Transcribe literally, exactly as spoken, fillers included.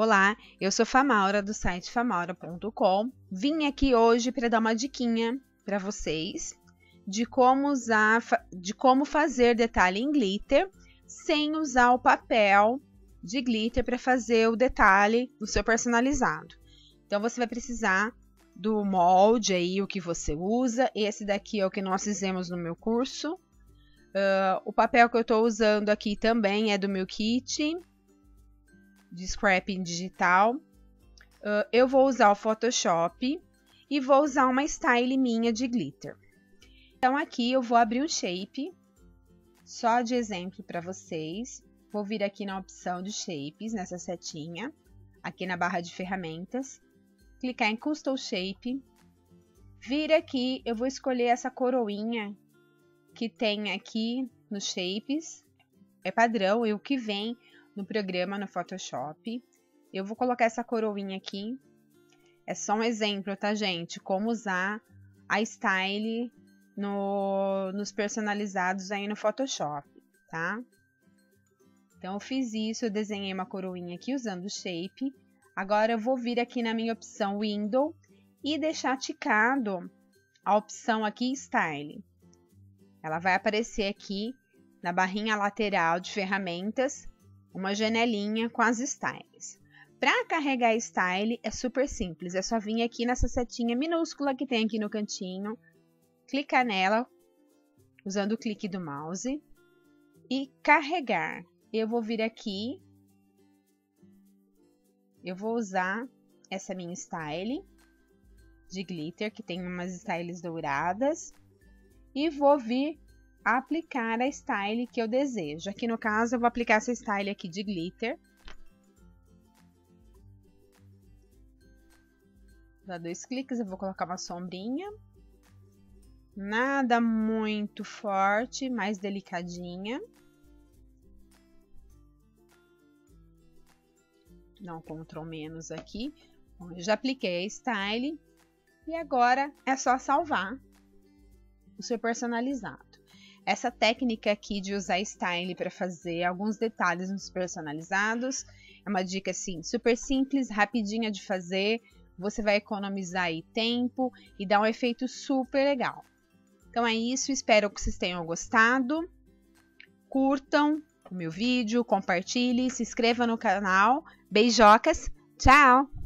Olá, eu sou Famaura do site famaura ponto com. Vim aqui hoje para dar uma diquinha para vocês de como usar, de como fazer detalhe em glitter sem usar o papel de glitter para fazer o detalhe do seu personalizado. Então você vai precisar do molde aí, o que você usa. Esse daqui é o que nós fizemos no meu curso. Uh, o papel que eu estou usando aqui também é do meu kit de scrapping digital. Uh, eu vou usar o Photoshop e vou usar uma style minha de glitter. Então aqui eu vou abrir um shape, só de exemplo para vocês. Vou vir aqui na opção de shapes, nessa setinha, aqui na barra de ferramentas, clicar em Custom Shape, vir aqui, eu vou escolher essa coroinha que tem aqui nos shapes, é padrão, e o que vem no programa no Photoshop. Eu vou colocar essa coroinha aqui, é só um exemplo, tá, gente? Como usar a style no, nos personalizados aí no Photoshop, tá? Então, eu fiz isso, eu desenhei uma coroinha aqui usando o shape. Agora, eu vou vir aqui na minha opção Window e deixar ticado a opção aqui Style. Ela vai aparecer aqui na barrinha lateral de ferramentas, uma janelinha com as styles. Para carregar a style é super simples, é só vir aqui nessa setinha minúscula que tem aqui no cantinho, clicar nela, usando o clique do mouse, e carregar. Eu vou vir aqui, eu vou usar essa minha style de glitter, que tem umas styles douradas, e vou vir aplicar a style que eu desejo. Aqui no caso, eu vou aplicar essa style aqui de glitter. Dá dois cliques, eu vou colocar uma sombrinha. Nada muito forte, mais delicadinha. Dá um Ctrl menos aqui. Bom, eu já apliquei a style. E agora é só salvar o seu personalizado. Essa técnica aqui de usar style para fazer alguns detalhes nos personalizados é uma dica assim, super simples, rapidinha de fazer. Você vai economizar aí tempo e dar um efeito super legal. Então é isso, espero que vocês tenham gostado. Curtam o meu vídeo, compartilhem, se inscrevam no canal. Beijocas, tchau!